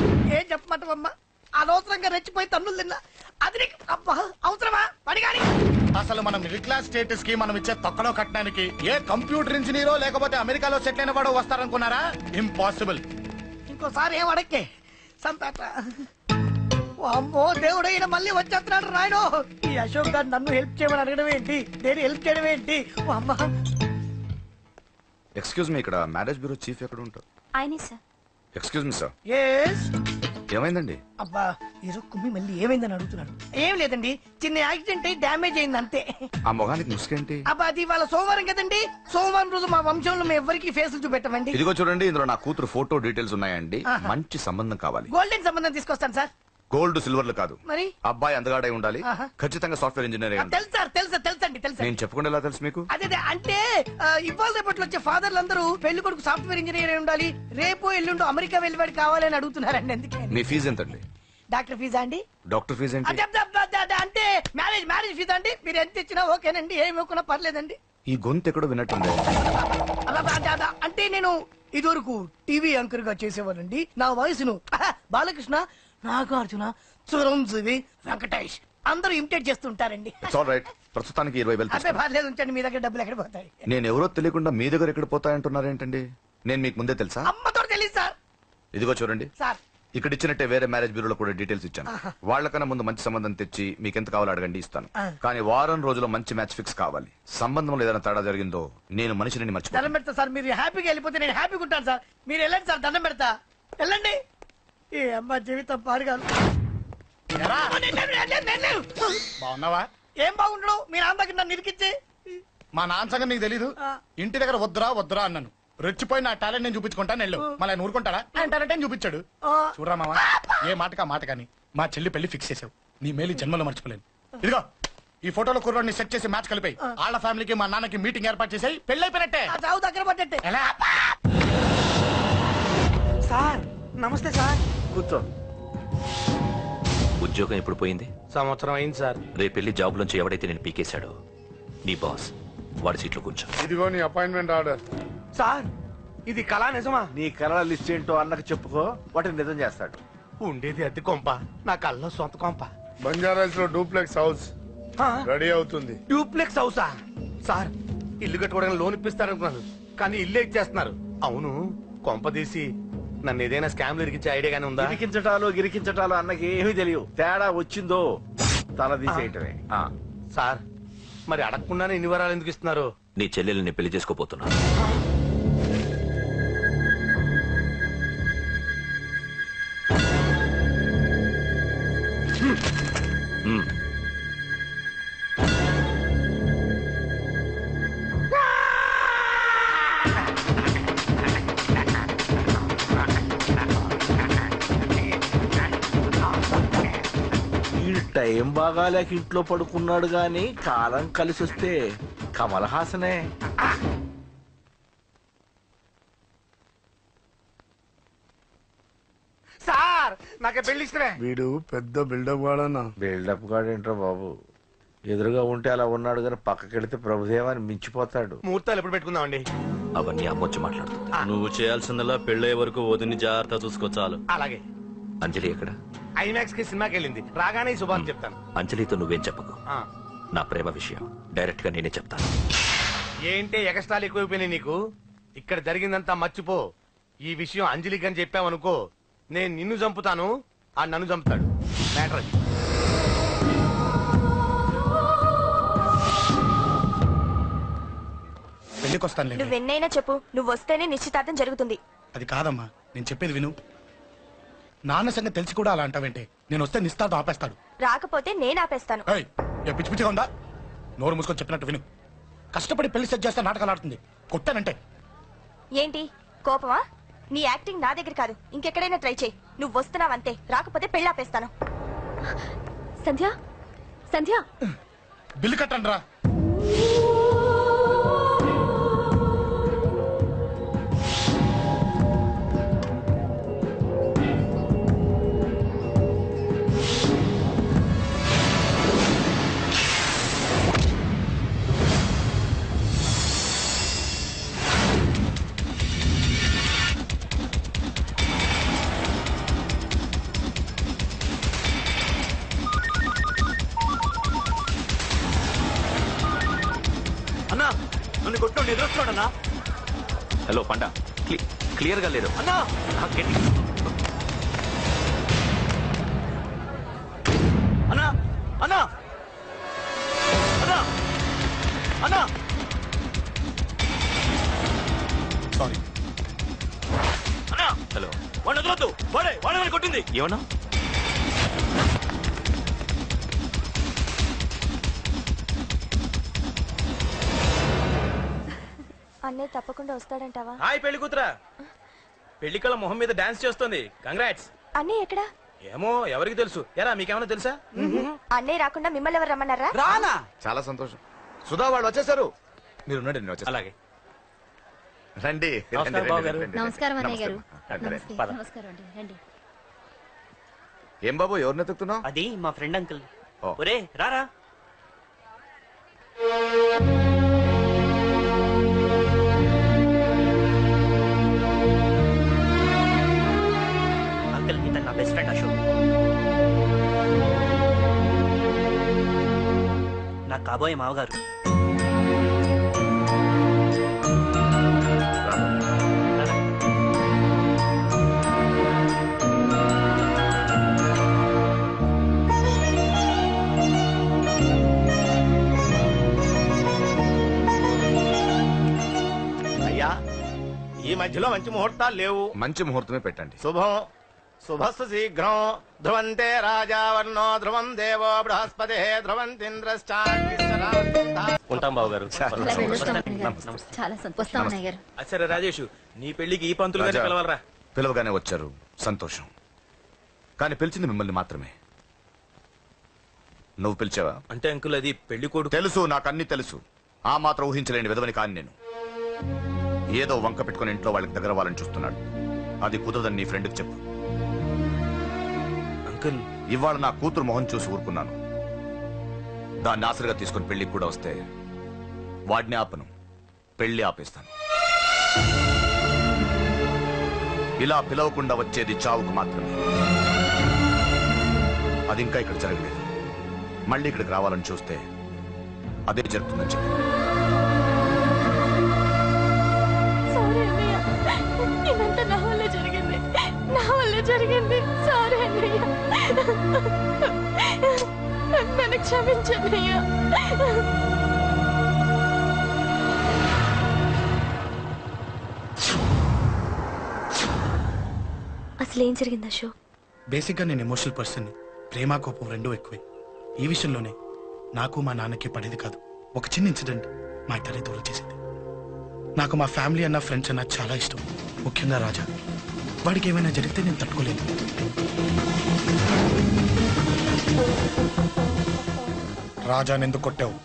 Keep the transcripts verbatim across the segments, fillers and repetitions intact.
ఏం చెప్పమంటావమ్మా? అనవసరంగా రెచ్చిపోయి తన్నులు తిన్నా. అది నీకు అబ్బా అవసరమా? పడిగాని అసలు మనం మిడిల్ క్లాస్ స్టేటస్ కి మనం ఇచ్చే తొక్కలో కట్టడానికి ఏ కంప్యూటర్ ఇంజనీరో లేకపోతే అమెరికాలో సెటిల్ అయిన వాడు వస్తారనుకున్నారా? ఇంపాసిబుల్. ఇంకోసారి ఏం అడక్కే సంపేట. అమ్మో దేవుడు, ఈయన మళ్ళీ వచ్చేస్తున్నాడు రాయడు. ఈ అశోక్ గారు నన్ను హెల్ప్ చేయమని అడగడం ఏంటి, నేను హెల్ప్ చేయడం ఏంటి? అమ్మా ఎక్స్క్యూజ్ మీ, ఇక్కడ మ్యారేజ్ బ్యూరో చీఫ్ ఎక్కడ ఉంటారు? ఆయనే sir. Excuse me sir. Yes. ఏమైందండి? అబ్బా ఈరోజు కుమ్మి మళ్ళీ ఏమైందని అడుగుతున్నాడు. ఏం లేదండి, చిన్న యాక్సిడెంట్ అయి డ్యామేజ్ అయింది అంతే. ఆ మొగానికి ముసుకేంటి? అబ్బా అది ఇవాళ సోమవారం కదండి. సోమవారం రోజు మా వంశంలో మేము ఎవరికి ఫేసులు చూపెట్టమండి. ఇదిగో చూడండి, ఇందులో నా కూతురు ఫోటో డీటెయిల్స్ ఉన్నాయండి. మంచి సంబంధం కావాలి. గోల్డెన్ సంబంధం తీసుకొస్తాను సార్. గోల్డ్ సిల్వర్లు కాదు, మరి అబ్బాయి అందగాడై ఉండాలి. ఖచ్చితంగా సాఫ్ట్వేర్ ఇంజనీర్. తెలుసు సార్, తెలుసా తెలుసండి తెలుసా. నేను చెప్పకుండా ఎలా తెలుసు మీకు? అదే అంటే ఇవాళ రేపట్లో వచ్చే ఫాదర్లు అందరూ పెళ్లి కొడుకు సాఫ్ట్వేర్ ఇంజనీర్ అయి ఉండాలి, రేపు ఎల్లుండి అమెరికా వెళ్ళివాడు కావాలని అడుగుతున్నారండి. అందుకే. మీ ఫీజు ఎంతండి? డాక్టర్ ఫీజా అండి? డాక్టర్ ఫీజు ఏంటి? అంటే మ్యారేజ్ మ్యారేజ్ ఫీజా అండి? మీరు ఎంత ఇచ్చినా ఓకేనండి, ఏమి ఇవ్వకున్నా పర్లేదండి. ఈ గొంతు ఎక్కడో విన్నట్టుంది. అంటే నేను ఇదివరకు టీవీ యాంకర్ గా చేసేవాడండి. నా వయసును బాలకృష్ణ, నాగార్జున, చిరంజీవి, వెంకటేష్ అందరూ ఇమిటేట్ చేస్తుంటారండి. ప్రస్తుతానికి ఇరవై వేలు. అదే పర్లేదు ఉంచండి, మీ దగ్గర డబ్బులు ఎక్కడ పోతాయి? నేను ఎవరో తెలియకుండా మీ దగ్గర ఎక్కడ పోతాయంటున్నారేంటండి? నేను మీకు ముందే తెలుసా? అమ్మతో తెలియదు సార్. ఇదిగో చూడండి సార్, ఇక్కడ ఇచ్చినట్టే వేరే మ్యారేజ్ బ్యూరోలో కూడా డీటెయిల్స్ ఇచ్చాను. వాళ్ళకన్నా ముందు మంచి సంబంధం తెచ్చి మీకు ఎంత కావాలో అడగండి, ఇస్తాను. కానీ వారం రోజుల్లో మంచి మ్యాచ్ ఫిక్స్ కావాలి. సంబంధంలో ఏదైనా తేడా జరిగిందో నేను మనిషిని మర్చిపోతాను. దండం పెడతా సార్, మీరు హ్యాపీగా వెళ్ళిపోతే నేను హ్యాపీగా ఉంటాను సార్. మీరు వెళ్ళండి సార్, దండం పెడతా, వెళ్ళండి. ఈ అమ్మ జీవితం పాడుగాను. బాగున్నావా? ఏం బాగుండడు, మీ నాన్న దగ్గర నన్ను ఇరికిచ్చి. మా నాన్న సంగతి నీకు తెలీదు. ఇంటి దగ్గర వద్దురా వద్దురా అన్నాను. రెచ్చిపోయి నా టాలెంట్ నేను చూపించుకుంటాను వెళ్ళు. మళ్ళీ ఆయన ఊరుకుంటాడా? ఆయన టాలెంట్ అని చూపించాడు. చూడరా మామ, ఏ మాటకా మాట కానీ మా చెల్లి పెళ్లి ఫిక్స్ చేసావు. నీ మేలు జన్మలో మర్చిపోలేను. ఇదిగో ఈ ఫోటోలో కుర్రాడిని సెట్ చేసి మ్యాచ్ కలిపాయి. వాళ్ళ ఫ్యామిలీకి మా నాన్నకి మీటింగ్ ఏర్పాటు చేసాయి. పెళ్లి అయిపోయినట్టే. చావు దగ్గర పడ్డట్టే. ఎలా? సార్ నమస్తే సార్. కూర్చో. ఉద్యోగం ఎప్పుడు పోయింది? సంవత్సరం అయింది సార్. రేపెళ్లి జాబ్ నుంచి ఎవడైతే నేను పీకేశాడో నీ బాస్ వాడి సీట్లో కూర్చో. ఇదిగో నీ అపాయింట్మెంట్ ఆర్డర్. సార్ ఇది కళా నిజమా? నీ కళ లిస్ట్ ఏంటో అన్నకు చెప్పుకో, వాటిని నిజం చేస్తాడు. ఉండేది అద్దె కొంప, నా కళ్ళలో సొంత కొంప. బంజారాస్ లో డూప్లెక్స్ హౌస్ రెడీ అవుతుంది. డూప్లెక్స్ హౌసా? సార్ ఇల్లు కట్టుకోవడానికి లోన్ ఇప్పిస్తారనుకున్నాను, కానీ ఇల్లు ఎక్కేస్తున్నారు. అవును, కొంప తీసి నన్ను ఏదైనా స్కామ్ ఇరికించే ఐడియా గానీ ఉందా? గిరికించటాలు గిరికించటాలు అన్నకి ఏమీ తెలియదు. తేడా వచ్చిందో తల తీసేయటమే. సార్ మరి అడగకుండానే ఇన్ని వరాలు ఎందుకు ఇస్తున్నారు? నీ చెల్లెల్ని పెళ్లి చేసుకోపోతున్నా. టైం బాగాలేక ఇంట్లో పడుకున్నాడు గాని కాలం కలిసి వస్తే కమల్ హాసనే. సార్ నాకే పెళ్లి ఇష్టమే. వీడు పెద్ద బిల్డప్ గాడన్నా. బిల్డప్ గాడేంట్రా బాబు, ఎదురుగా ఉంటే అలా ఉన్నాడు కానీ పక్కకెడితే ప్రభుదేవాన్ని మించిపోతాడు. ముహూర్తాలు ఎప్పుడు పెట్టుకుందామండి? అవన్నీ అమ్మొచ్చి మాట్లాడుతుంది. నువ్వు చేయాల్సిందలా పెళ్ళే వరకు వదిని జాగ్రత్త చూసుకో చాలు. అలాగే. అంజలి ఎక్కడ? ఐమాక్స్ కి సినిమాకి వెళ్ళింది, రాగానే శుభాన్ని చెప్తాను. అంజలితో నువ్వేం చెప్పకు. నా ప్రేమ విషయం డైరెక్ట్ గా నేనే చెప్తాను. ఏంటి ఎగస్ట్రాలు ఎక్కువైపోయినాయి నీకు? ఇక్కడ జరిగిందంతా మర్చిపో. ఈ విషయం అంజలికి అని చెప్పావనుకో, నేను నిన్ను చంపుతాను, ఆ నన్ను చంపుతాడు. మ్యాటర్ అది. పెళ్లికి వస్తాను. నువ్వెన్నైనా చెప్పు, నువ్వు వస్తేనే నిశ్చితార్థం జరుగుతుంది. అది కాదమ్మా, నేను చెప్పేది విను. నాన్న సంగతి తెలిసి కూడా అలా అంటావేంటే? నేను వస్తే నిస్తాతో ఆపేస్తాడు. రాకపోతే నేను ఆపేస్తాను. పిచ్చి పిచ్చిగా ఉందా? నోరు మూసుకొని చెప్పినట్టు విను. కష్టపడి పెళ్లి సెట్ చేస్తే నాటకాలు ఆడుతుంది. కొట్టానంటే ఏంటి కోపమా? నీ యాక్టింగ్ నా దగ్గర కాదు, ఇంకెక్కడైనా ట్రై చేయి. నువ్వు వస్తున్నావంతే, రాకపోతే పెళ్లి ఆపేస్తాను. సంధ్య సంధ్య బిల్లు కట్టండి రా. ఎదురొస్తున్నాడన్నా. హలో పండ, క్లియర్ గా లేదు అన్నా. ఆ, గట్టి. అన్నా అన్నా అన్నా అన్నా సారీ. అన్నా హలో, వాడు వదలొద్దు. వాడే వాడే కొట్టింది. ఏమన్నా? అన్నయ్య తప్పకుండా వస్తాడంటావా? హాయ్ పెళ్లి కూతురా, పెళ్లి కళ మొహం మీద డాన్స్ చేస్తుంది. కంగ్రాట్స్. అన్నయ్య ఎక్కడా? ఏమో ఎవరికి తెలుసు. ఎరా మీకేమైనా తెలుసా? అన్నయ్య రాకుండా మిమ్మల్ని ఎవరు రమ్మన్నారా? రానా? చాలా సంతోషం. సుధా వాళ్ళు వచ్చేసారు. మీరు ఉండండి, నేను వచ్చేస్తాను. అలాగే. రండి నమస్కారం, రండి, బాబు రండి, గారు. రండి, నమస్కారం రండి. అన్నయ్య గారు. రండి, రండి. నమస్తే. పద. నమస్కారం అండి, రండి. ఏం బాబు, ఎవరిని ఎత్తుకుతున్నావు? అది మా ఫ్రెండ్ అంకుల్. ఓ. ఒరే రారా. అంకుల్, ఇతను నా బెస్ట్ ఫ్రెండ్ అశోక్. నా కాబోయే మావగారు. అయ్యా, ఈ మధ్యలో మంచి ముహూర్తాలు లేవు. మంచి ముహూర్తమే పెట్టండి. శుభం శుభస్సు శీఘ్రం. ధ్రువంతే రాజా వర్ణో ధ్రువం దేవో బృహస్పతి ధ్రువంతింద్రశ్చాగ్నిశ్చరా. ఉంటాం బాబు గారు. ఇలా వెళ్ళొస్తాం అన్నయ్య గారు. నమస్తే. చాలా సంతోషం. వస్తాం అన్నయ్య గారు. సరే రాజేష్, నీ పెళ్లికి ఈ పంతులు గారిని రాజా, పిలవాలరా. పిలవగానే వచ్చారు, సంతోషం. కానీ పిలిచింది మిమ్మల్ని మాత్రమే. నువ్వు పిలిచావా? అంటే అంకుల్, అది పెళ్లి కొడుకు. తెలుసు, నాకు అన్ని తెలుసు. ఆ మాత్రం ఊహించలేని విధవని కాని నేను. ఏదో వంక పెట్టుకుని ఇంట్లో వాళ్ళకి దగ్గర వాళ్ళని చూస్తున్నాడు. అది కుదరదని నీ ఫ్రెండ్కి చెప్పు. అంకుల్, ఇవాళ నా కూతురు మొహం చూసి ఊరుకున్నాను. దాన్ని ఆసరిగా తీసుకుని పెళ్లికి కూడా వస్తే వాడిని ఆపను, పెళ్లి ఆపేస్తాను. ఇలా పిలవకుండా వచ్చేది చావుకు మాత్రమే. అది ఇంకా ఇక్కడ జరగలేదు. మళ్ళీ ఇక్కడికి రావాలని చూస్తే అదే జరుగుతుందని చెప్పి. సారీ అన్నయ్య, ఇదంతా నా వల్ల జరిగింది. నా వల్ల జరిగింది. సారీ అన్నయ్య, నన్ను క్షమించన్నయ్య. అసలు ఏం జరిగింది అశోక్? బేసిక్ గా నేను ఎమోషనల్ పర్సన్. ప్రేమ కోపం రెండూ ఎక్కువే. ఈ విషయంలోనే నాకు మా నాన్నకి పడేది కాదు. ఒక చిన్న ఇన్సిడెంట్ మా ఇద్దరి దూరం చేసింది. నాకు మా ఫ్యామిలీ అన్న ఫ్రెండ్స్ అన్న చాలా ఇష్టం, ముఖ్యంగా రాజా. వాడికి ఏమైనా జరిగితే నేను తట్టుకోలేను. రాజాని ఎందుకు కొట్టావు?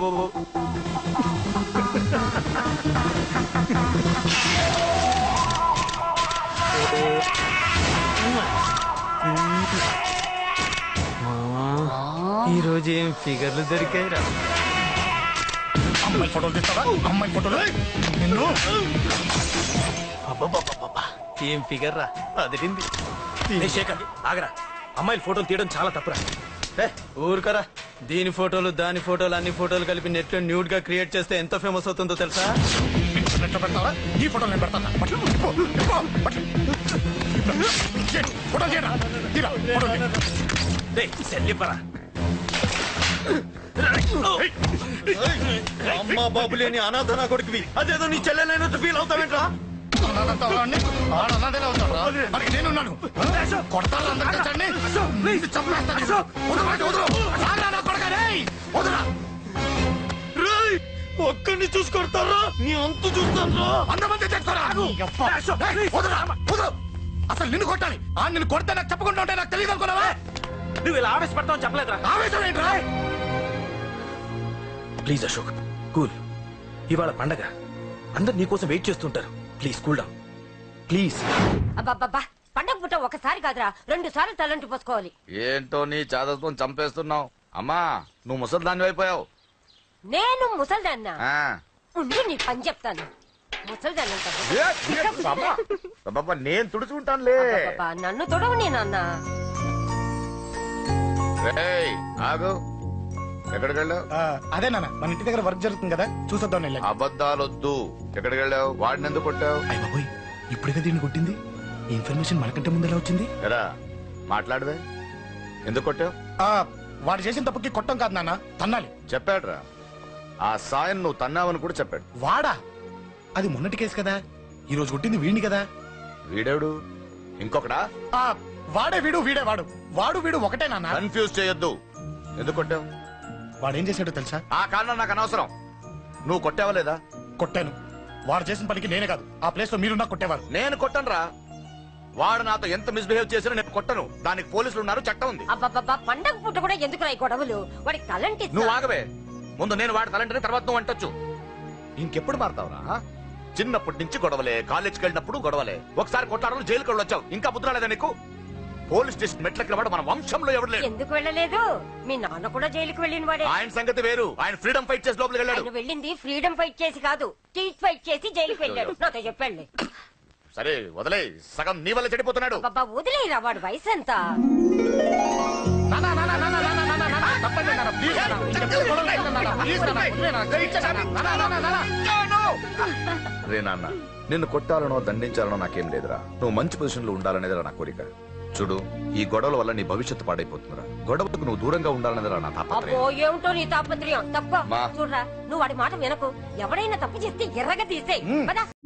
ఈ రోజు ఏం ఫిగర్లు దొరికాయిరా. అమ్మాయి ఫోటోలు తీస్తావా? అమ్మాయి ఫోటోలు నిన్ను. అబ్బబ్బబ్బబ్బబ్బా, ఏం ఫిగర్ రా, అదిరింది. ఏ శేఖర్, ఆగరా. అమ్మాయిల ఫోటోలు తీయడం చాలా తప్పురా. ఏ ఊరుకరా. దీని ఫోటోలు దాని ఫోటోలు అన్ని ఫోటోలు కలిపి నెట్ లో న్యూడ్ గా క్రియేట్ చేస్తే ఎంత ఫేమస్ అవుతుందో తెలుసా? నెట్లో పెడతావా? ఈ ఫోటోలు నేను పెడతాను. బట్లు, పో, పో, బట్లు. చేయండి, ఫోటోలు చేయరా? తీరా, ఫోటోలు చేయి. డే సెల్లిపరా. అమ్మా బాబు లేని అనాథనా కొడుకువి, అదేదో నీ చెల్లెలైనట్టు ఫీల్ అవుతావేంట్రా? నేనున్నాను. కొడతాను అందరికీ చండి. చంపేస్తాను. ఒక్కడిని చూసుకొడతారా? నీ అంతు చూస్తాను. అంతమంది తెచ్చుకోరా. అసలు నిన్ను కొట్టాలి. ఆ నిన్ను కొడితే నాకు చెప్పకుండా ఉంటే నాకు తెలియదు అనుకున్నావా? నువ్వు ఇలా ఆవేశపడతావు చెప్పలేదురా. ఆవేశం ఏంట్రా? Please Ashok, cool. ఇవాళ పండగ, అందరు నీకోసం వెయిట్ చేస్తుంటారు. Please cool down, please. అబ్బబ్బబ్బా, పండగ పుట్ట ఒకసారి కాదురా, రెండు సార్లు తలంటి పోసుకోవాలి. ఏంటో నీ చాదస్తం చంపేస్తున్నావు. అమ్మా, నువ్వు ముసలిదాన్ని అయిపోయావు. నేను ముసల్దాన్నా? ఉండి నీ పని చెప్తాను. ముసల్దాన్ని నేను తుడుచుకుంటానులే. నన్ను తొడవు నేనన్న. రేయ్, ఆగు. ఎక్కడికి వెళ్ళావు? ఆ, అదే నాన్న మన ఇంటి దగ్గర వర్క్ జరుగుతుంది కదా చూసొద్దాం వెళ్ళాను. అబద్ధాలొద్దు. ఎక్కడికి వెళ్ళావు? వాడిని ఎందుకు కొట్టావు? అయ్య బాబోయ్ ఇప్పుడే దీన్ని కొట్టింది. ఈ ఇన్ఫర్మేషన్ మనకంటే ముందు ఎలా వచ్చింది? ఎరా మాట్లాడవే, ఎందుకు కొట్టావు? ఆ వాడు చేసిన తప్పుకి కొట్టం కాదు నాన్న, తన్నాలి. చెప్పాడురా, ఆ సాయం నువ్వు తన్నావని కూడా చెప్పాడు. వాడా? అది మొన్నటి కేసు కదా, ఈ రోజు కొట్టింది వీడిని కదా. వీడేవుడు? ఇంకొకడా? ఆ వాడే వీడు, వీడే వాడు. వాడు వీడు ఒకటే నాన్న. కన్ఫ్యూజ్ చేయొద్దు. ఎందుకు కొట్టావు? వాడేం చేశాడో తెలుసా? ఆ కారణం నాకు అనవసరం. నువ్వు కొట్టావా లేదా? కొట్టాను. వాడు చేసిన పనికి నేనే కాదు, ఆ ప్లేస్ లో మీరున్నా కొట్టేవారు. నేను కొట్టనురా. వాడు నాతో ఎంత మిస్బిహేవ్ చేసినా నేను కొట్టను. దానికి పోలీసులు ఉన్నారు, చట్టం ఉంది. అబ్బబ్బబ్బా పండగ పుట్ట కూడా ఎందుకు రాయి గొడవలు? వాడికి తలంటి నువ్వు ఆగవే. ముందు నేను వాడి తలంటే తర్వాత నువ్వు అంటొచ్చు. ఇంకెప్పుడు మారుతావురా? చిన్నప్పటి నుంచి గొడవలే, కాలేజ్కి వెళ్ళినప్పుడు గొడవలే. ఒకసారి కొట్లాడలు జైలుకి వెళ్ళి వచ్చావు, ఇంకా బుద్ధి రాలేదా నీకు? పోలీస్ స్టేషన్ మెట్లకి వాడు మన వంశంలో ఎవరు లేరు. ఎందుకు వెళ్ళలేదు? మీ నాన్న కూడా జైలుకి వెళ్ళిన వాడే. ఆయన సంగతి వేరు. ఆయన ఫ్రీడమ్ ఫైట్ చేసి లోపలికి వెళ్ళాడు. ఆయన వెళ్ళింది ఫ్రీడమ్ ఫైట్ చేసి కాదు, స్ట్రీట్ ఫైట్ చేసి జైలుకి వెళ్ళాడు. నాతో చెప్పండి. సరే వదిలే, సగం నీ వల్ల చెడిపోతున్నాడు. బాబా వదిలేరా, వాడు వయసు ఎంత? నాన్న, నాన్న, నాన్న, నాన్న, నాన్న, నాన్న, తప్పండి నాన్న, ప్లీజ్ నాన్న. ఇంకెప్పుడు గొడవలు చేయకండి నాన్న, ప్లీజ్ నాన్న, వదిలేయ్ నాన్న, దయచేసి నాన్న, నాన్న, నాన్న, నాన్న. రే నాన్న, నిన్ను కొట్టాలనో దండించాలనో నాకేం లేదురా. నువ్వు మంచి పొజిషన్ లో ఉండాలనేదిరా నా కోరిక. చూడు, ఈ గొడవల వల్ల నీ భవిష్యత్తు పాడైపోతుందిరా. గొడవకు నువ్వు దూరంగా ఉండాలనేదిరా నా అబ్బో తాపత్రయం. ఏమిటో నీ తాపత్రయం. తప్ప మా. చూడరా, నువ్వు వాడి మాట వినకు. ఎవడైనా తప్పు చేస్తే ఎర్రగా తీసేయ్.